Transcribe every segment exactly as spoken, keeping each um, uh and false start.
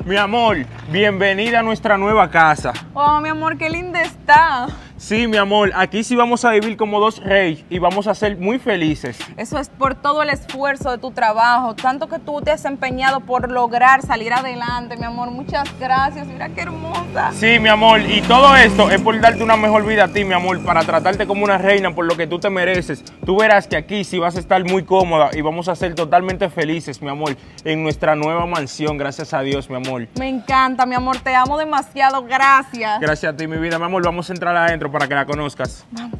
Mi amor, bienvenida a nuestra nueva casa. Oh, mi amor, qué linda está. Sí, mi amor, aquí sí vamos a vivir como dos reyes y vamos a ser muy felices. Eso es por todo el esfuerzo de tu trabajo, tanto que tú te has empeñado por lograr salir adelante, mi amor. Muchas gracias, mira qué hermosa. Sí, mi amor, y todo esto es por darte una mejor vida a ti, mi amor, para tratarte como una reina por lo que tú te mereces. Tú verás que aquí sí vas a estar muy cómoda y vamos a ser totalmente felices, mi amor, en nuestra nueva mansión, gracias a Dios, mi amor. Me encanta, mi amor, te amo demasiado, gracias. Gracias a ti, mi vida, mi amor, vamos a entrar adentro para que la conozcas. Vamos.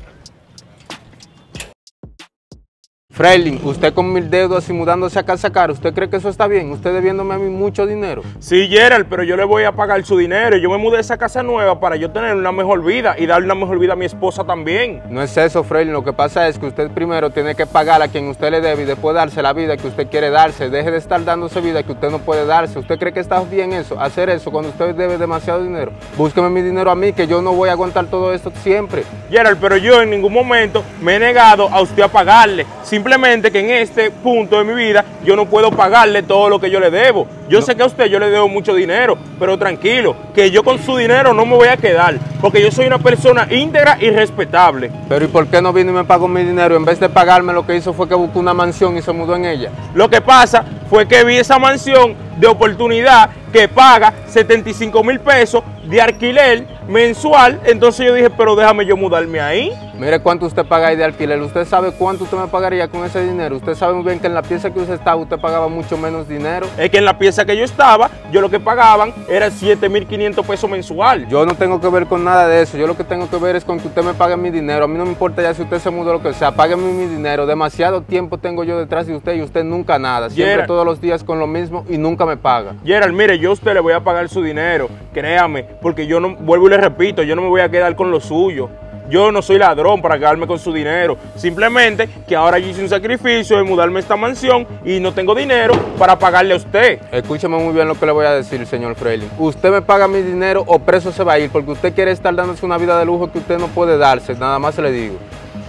Freilin, usted con mil deudas y mudándose a casa cara, ¿usted cree que eso está bien? Usted debiéndome a mí mucho dinero. Sí, Gerald, pero yo le voy a pagar su dinero. Yo me mudé a esa casa nueva para yo tener una mejor vida y darle una mejor vida a mi esposa también. No es eso, Freilin, lo que pasa es que usted primero tiene que pagar a quien usted le debe y después darse la vida que usted quiere darse. Deje de estar dándose vida que usted no puede darse. ¿Usted cree que está bien eso? Hacer eso cuando usted debe demasiado dinero. Búsqueme mi dinero a mí, que yo no voy a aguantar todo esto siempre. Gerald, pero yo en ningún momento me he negado a usted a pagarle. Simplemente que en este punto de mi vida yo no puedo pagarle todo lo que yo le debo. Yo no. sé que a usted yo le debo mucho dinero, pero tranquilo, que yo con su dinero no me voy a quedar, porque yo soy una persona íntegra y respetable. Pero ¿y por qué no vino y me pagó mi dinero? En vez de pagarme, lo que hizo fue que buscó una mansión y se mudó en ella. Lo que pasa fue que vi esa mansión de oportunidad que paga setenta y cinco mil pesos de alquiler mensual, entonces yo dije, pero déjame yo mudarme ahí. Mire cuánto usted paga ahí de alquiler. ¿Usted sabe cuánto usted me pagaría con ese dinero? Usted sabe muy bien que en la pieza que usted estaba, usted pagaba mucho menos dinero. Es que en la pieza que yo estaba, yo lo que pagaban era siete mil quinientos pesos mensual. Yo no tengo que ver con nada de eso. Yo lo que tengo que ver es con que usted me pague mi dinero. A mí no me importa ya si usted se mudó o lo que sea. Págueme mi dinero. Demasiado tiempo tengo yo detrás de usted y usted nunca nada. Siempre Gerald, todos los días con lo mismo y nunca me paga. Gerald, mire, yo a usted le voy a pagar su dinero, créame, porque yo no, vuelvo y le repito, yo no me voy a quedar con lo suyo. Yo no soy ladrón para quedarme con su dinero. Simplemente que ahora yo hice un sacrificio de mudarme a esta mansión y no tengo dinero para pagarle a usted. Escúcheme muy bien lo que le voy a decir, señor Freilin. Usted me paga mi dinero o preso se va a ir, porque usted quiere estar dándose una vida de lujo que usted no puede darse. Nada más se le digo.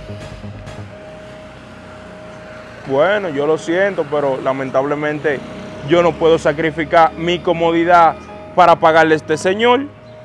Bueno, yo lo siento, pero lamentablemente yo no puedo sacrificar mi comodidad para pagarle a este señor.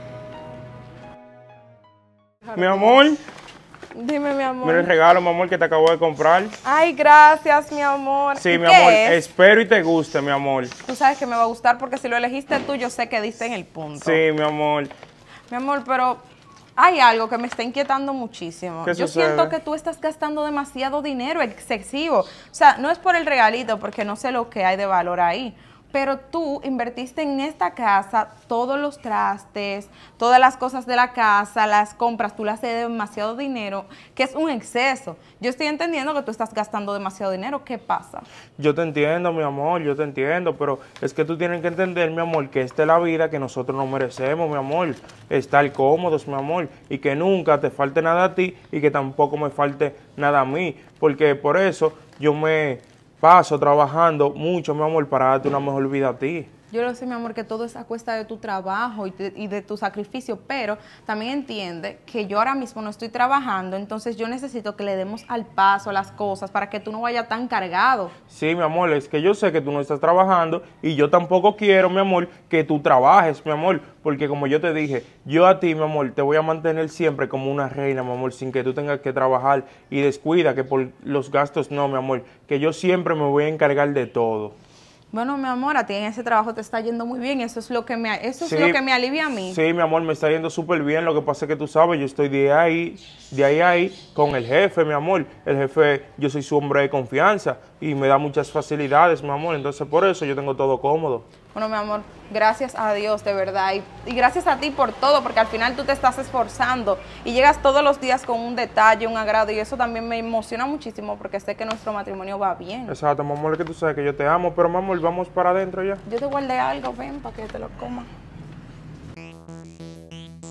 Mi amor. Dime, mi amor. Mira el regalo, mi amor, que te acabo de comprar. Ay, gracias, mi amor. Sí, ¿Y mi qué amor, es? espero y te guste, mi amor. Tú sabes que me va a gustar porque si lo elegiste tú, yo sé que diste en el punto. Sí, mi amor. Mi amor, pero hay algo que me está inquietando muchísimo. ¿Qué Yo sucede? siento que tú estás gastando demasiado dinero, excesivo. O sea, no es por el regalito, porque no sé lo que hay de valor ahí. Pero tú invertiste en esta casa todos los trastes, todas las cosas de la casa, las compras, tú le haces demasiado dinero, que es un exceso. Yo estoy entendiendo que tú estás gastando demasiado dinero. ¿Qué pasa? Yo te entiendo, mi amor, yo te entiendo, pero es que tú tienes que entender, mi amor, que esta es la vida que nosotros nos merecemos, mi amor. Estar cómodos, mi amor, y que nunca te falte nada a ti y que tampoco me falte nada a mí, porque por eso yo me paso trabajando mucho, mi amor, para darte una mejor vida a ti. Yo lo sé, mi amor, que todo es a cuesta de tu trabajo y de, y de tu sacrificio, pero también entiende que yo ahora mismo no estoy trabajando, entonces yo necesito que le demos al paso las cosas para que tú no vayas tan cargado. Sí, mi amor, es que yo sé que tú no estás trabajando y yo tampoco quiero, mi amor, que tú trabajes, mi amor, porque como yo te dije, yo a ti, mi amor, te voy a mantener siempre como una reina, mi amor, sin que tú tengas que trabajar y descuida que por los gastos no, mi amor, que yo siempre me voy a encargar de todo. Bueno, mi amor, a ti en ese trabajo te está yendo muy bien, eso es lo que me, eso Sí, es lo que me alivia a mí. Sí, mi amor, me está yendo súper bien, lo que pasa es que tú sabes, yo estoy de ahí, de ahí a ahí con el jefe, mi amor. El jefe, yo soy su hombre de confianza y me da muchas facilidades, mi amor, entonces por eso yo tengo todo cómodo. Bueno, mi amor, gracias a Dios, de verdad, y, y gracias a ti por todo, porque al final tú te estás esforzando y llegas todos los días con un detalle, un agrado, y eso también me emociona muchísimo porque sé que nuestro matrimonio va bien. Exacto, mi amor, es que tú sabes que yo te amo, pero mi amor, vamos para adentro ya. Yo te guardé algo, ven, para que te lo comas.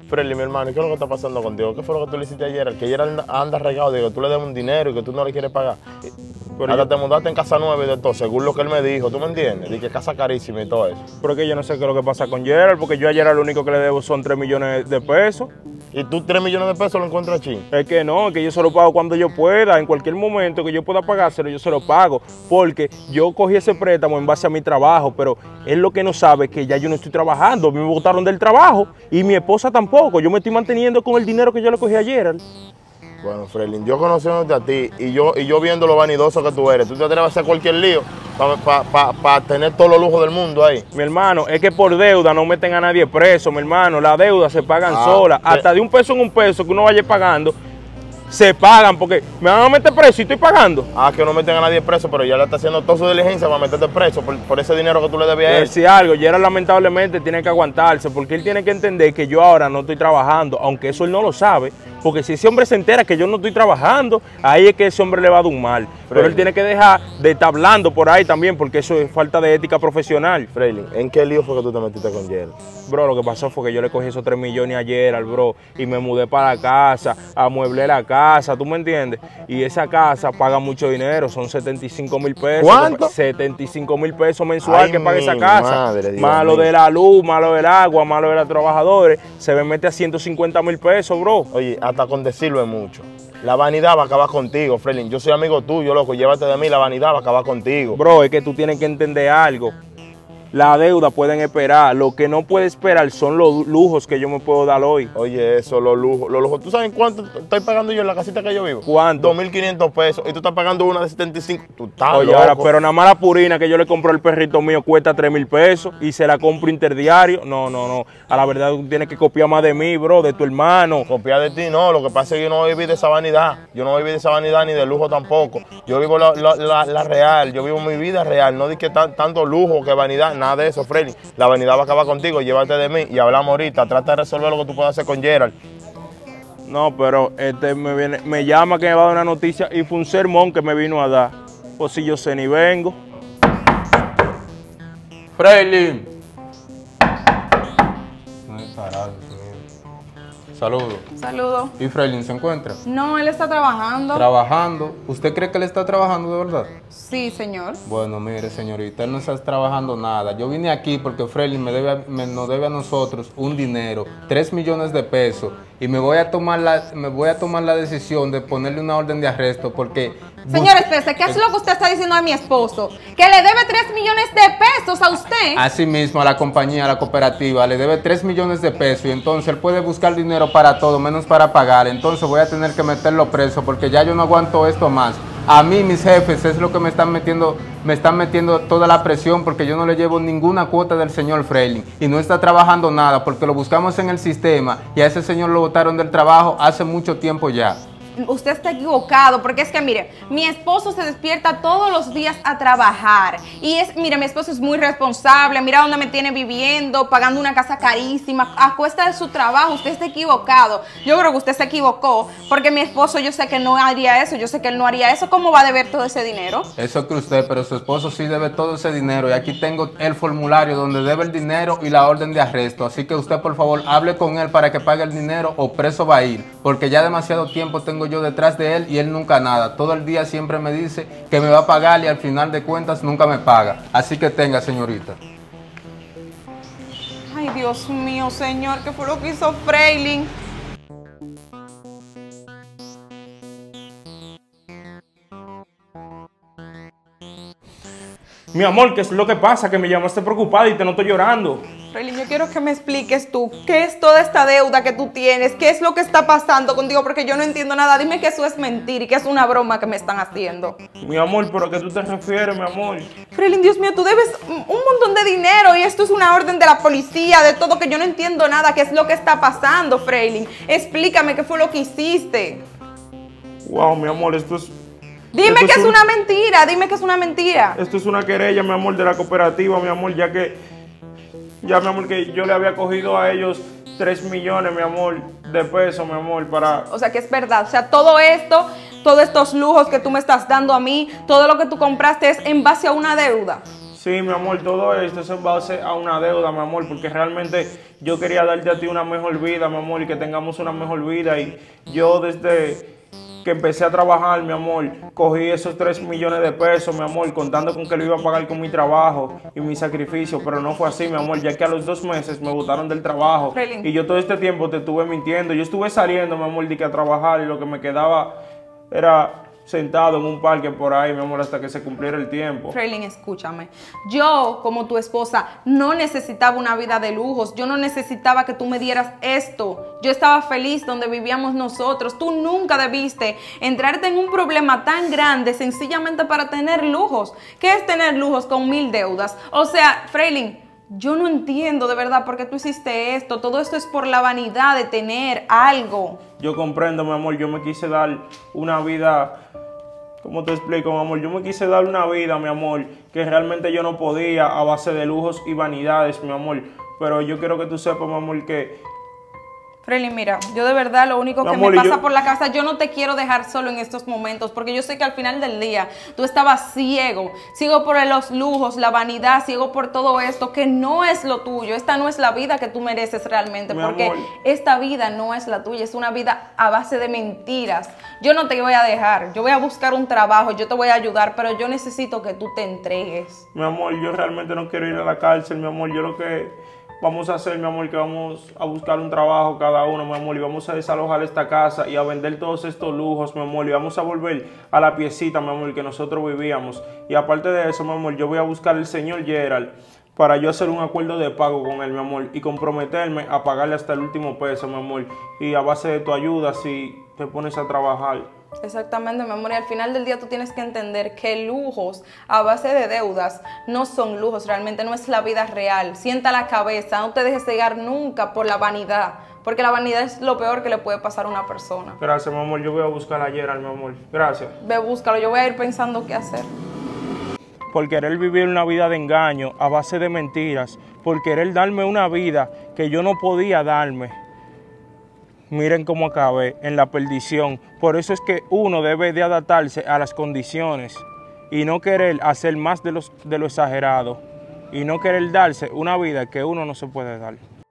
Freddy, mi hermano, ¿qué es lo que está pasando contigo? ¿Qué fue lo que tú le hiciste ayer? Que ayer anda, anda regado de que tú le debes un dinero y que tú no le quieres pagar. Pero Hasta yo... te mudaste en casa nueva y de todo, según lo que él me dijo, ¿tú me entiendes? De que casa carísima y todo eso. Pero es que yo no sé qué es lo que pasa con Gerald, porque yo ayer lo único que le debo son tres millones de pesos. ¿Y tú tres millones de pesos lo encuentras ching? Es que no, es que yo se lo pago cuando yo pueda, en cualquier momento que yo pueda pagárselo, yo se lo pago, porque yo cogí ese préstamo en base a mi trabajo, pero él lo que no sabe es que ya yo no estoy trabajando, a mí me botaron del trabajo y mi esposa tampoco, yo me estoy manteniendo con el dinero que yo le cogí ayer. Bueno, Freilin, yo conociéndote a ti y yo, y yo viendo lo vanidoso que tú eres, tú te atreves a hacer cualquier lío para pa, pa, pa tener todos los lujos del mundo ahí. Mi hermano, es que por deuda no meten a nadie preso, mi hermano, las deudas se pagan ah, solas, ¿qué? Hasta de un peso en un peso que uno vaya pagando, se pagan, porque me van a meter preso y estoy pagando. Ah, que no meten a nadie preso, pero ya le está haciendo toda su diligencia para meterte preso por, por ese dinero que tú le debías a él. Si algo, Gerald lamentablemente tiene que aguantarse, porque él tiene que entender que yo ahora no estoy trabajando, aunque eso él no lo sabe, porque si ese hombre se entera que yo no estoy trabajando, ahí es que ese hombre le va a dar un mal. Freilin. Pero él tiene que dejar de estar hablando por ahí también, porque eso es falta de ética profesional. Freilin, ¿en qué lío fue que tú te metiste con Gerald? Bro, lo que pasó fue que yo le cogí esos tres millones a Gerald, bro, y me mudé para la casa, amueblé la casa, ¿tú me entiendes? Y esa casa paga mucho dinero, son setenta y cinco mil pesos. ¿Cuánto? setenta y cinco mil pesos mensual Ay, que paga esa casa. Madre, Dios malo mío. de la luz, malo del agua, malo de los trabajadores, se me mete a ciento cincuenta mil pesos, bro. Oye, hasta con decirlo es mucho. La vanidad va a acabar contigo, Freilin. Yo soy amigo tuyo, loco, llévate de mí, la vanidad va a acabar contigo. Bro, es que tú tienes que entender algo. La deuda pueden esperar, lo que no puede esperar son los lujos que yo me puedo dar hoy. Oye, eso, los lujos, los lujos. ¿Tú sabes cuánto estoy pagando yo en la casita que yo vivo? ¿Cuánto? dos mil quinientos pesos. Y tú estás pagando una de setenta y cinco. Tú estás Oye, loco. ahora, pero nada más la purina que yo le compro al perrito mío cuesta tres mil pesos y se la compro interdiario. No, no, no. A la verdad tú tienes que copiar más de mí, bro, de tu hermano. Copiar de ti, no. Lo que pasa es que yo no viví de esa vanidad. Yo no viví de esa vanidad ni de lujo tampoco. Yo vivo la, la, la, la real. Yo vivo mi vida real. No di que tan, tanto lujo que vanidad. Nada de eso, Freddy. La vanidad va a acabar contigo. Llévate de mí y hablamos ahorita. Trata de resolver lo que tú puedas hacer con Gerald. No, pero este me, viene, me llama que me va a dar una noticia y fue un sermón que me vino a dar. Pues si yo sé ni vengo. Freilin. No hay parado, Saludos. Saludos. ¿Y Freilin se encuentra? No, él está trabajando. Trabajando. ¿Usted cree que él está trabajando de verdad? Sí, señor. Bueno, mire, señorita, él no está trabajando nada. Yo vine aquí porque Freilin me debe, a- me, nos debe a nosotros un dinero, tres millones de pesos, y me voy a tomar la, me voy a tomar la decisión de ponerle una orden de arresto porque... Señor, espérese, ¿qué es lo que usted está diciendo a mi esposo? Que le debe tres millones de pesos a usted. Así mismo a la compañía, a la cooperativa, le debe tres millones de pesos y entonces él puede buscar dinero para todo, menos para pagar. Entonces voy a tener que meterlo preso porque ya yo no aguanto esto más. A mí, mis jefes, es lo que me están metiendo, me están metiendo toda la presión porque yo no le llevo ninguna cuota del señor Freilin y no está trabajando nada porque lo buscamos en el sistema y a ese señor lo botaron del trabajo hace mucho tiempo ya. Usted está equivocado, porque es que, mire, mi esposo se despierta todos los días a trabajar. Y es, mire, mi esposo es muy responsable, mira dónde me tiene viviendo, pagando una casa carísima, a cuesta de su trabajo. Usted está equivocado. Yo creo que usted se equivocó, porque mi esposo yo sé que no haría eso, yo sé que él no haría eso. ¿Cómo va a deber todo ese dinero? Eso que usted, pero su esposo sí debe todo ese dinero y aquí tengo el formulario donde debe el dinero y la orden de arresto. Así que usted, por favor, hable con él para que pague el dinero o preso va a ir, porque ya demasiado tiempo tengo yo detrás de él y él nunca nada. Todo el día siempre me dice que me va a pagar y al final de cuentas nunca me paga. Así que tenga, señorita. Ay, Dios mío, señor, ¿qué fue lo que hizo Freilin? Mi amor, ¿qué es lo que pasa? Que me llamaste preocupada y te noto llorando. Freilin, yo quiero que me expliques tú, ¿qué es toda esta deuda que tú tienes? ¿Qué es lo que está pasando contigo? Porque yo no entiendo nada. Dime que eso es mentira y que es una broma que me están haciendo. Mi amor, ¿pero a qué tú te refieres, mi amor? Freilin, Dios mío, tú debes un montón de dinero y esto es una orden de la policía, de todo, que yo no entiendo nada. ¿Qué es lo que está pasando, Freilin? Explícame qué fue lo que hiciste. Wow, mi amor, esto es... Dime esto que es un- una mentira, dime que es una mentira. Esto es una querella, mi amor, de la cooperativa, mi amor, ya que... Ya, mi amor, que yo le había cogido a ellos tres millones, mi amor, de pesos, mi amor, para... O sea, que es verdad. O sea, todo esto, todos estos lujos que tú me estás dando a mí, todo lo que tú compraste es en base a una deuda. Sí, Sí, mi amor, todo esto es en base a una deuda, mi amor, porque realmente yo quería darte a ti una mejor vida, mi amor, y que tengamos una mejor vida. Y yo desde que empecé a trabajar, mi amor, cogí esos tres millones de pesos, mi amor, contando con que lo iba a pagar con mi trabajo y mi sacrificio, pero no fue así, mi amor, ya que a los dos meses me botaron del trabajo. Freilin. Y yo todo este tiempo te estuve mintiendo. Yo estuve saliendo, mi amor, de que a trabajar y lo que me quedaba era sentado en un parque por ahí, mi amor, hasta que se cumpliera el tiempo. Freilin, escúchame. Yo, como tu esposa, no necesitaba una vida de lujos. Yo no necesitaba que tú me dieras esto. Yo estaba feliz donde vivíamos nosotros. Tú nunca debiste entrarte en un problema tan grande sencillamente para tener lujos. ¿Qué es tener lujos con mil deudas? O sea, Freilin, yo no entiendo de verdad por qué tú hiciste esto. Todo esto es por la vanidad de tener algo. Yo comprendo, mi amor, yo me quise dar una vida, ¿cómo te explico, mi amor? Yo me quise dar una vida, mi amor, que realmente yo no podía a base de lujos y vanidades, mi amor. Pero yo quiero que tú sepas, mi amor, que... Freilin, mira, yo de verdad lo único Mi que amor, me pasa yo- por la casa, yo no te quiero dejar solo en estos momentos, porque yo sé que al final del día tú estabas ciego, ciego por los lujos, la vanidad, ciego por todo esto, que no es lo tuyo. Esta no es la vida que tú mereces realmente, Mi porque amor. esta vida no es la tuya, es una vida a base de mentiras. Yo no te voy a dejar, yo voy a buscar un trabajo, yo te voy a ayudar, pero yo necesito que tú te entregues. Mi amor, yo realmente no quiero ir a la cárcel, mi amor. Yo lo que vamos a hacer, mi amor, que vamos a buscar un trabajo cada uno, mi amor, y vamos a desalojar esta casa y a vender todos estos lujos, mi amor, y vamos a volver a la piecita, mi amor, que nosotros vivíamos. Y aparte de eso, mi amor, yo voy a buscar al señor Gerald para yo hacer un acuerdo de pago con él, mi amor, y comprometerme a pagarle hasta el último peso, mi amor. Y a base de tu ayuda, si te pones a trabajar. Exactamente, mi amor, y al final del día tú tienes que entender que lujos a base de deudas no son lujos, realmente no es la vida real. Sienta la cabeza, no te dejes cegar nunca por la vanidad, porque la vanidad es lo peor que le puede pasar a una persona. Gracias, mi amor, yo voy a buscar a Gerald, mi amor. Gracias. Ve, búscalo, yo voy a ir pensando qué hacer. Por querer vivir una vida de engaño a base de mentiras, por querer darme una vida que yo no podía darme. Miren cómo acabé, en la perdición. Por eso es que uno debe de adaptarse a las condiciones y no querer hacer más de, los, de lo exagerado y no querer darse una vida que uno no se puede dar.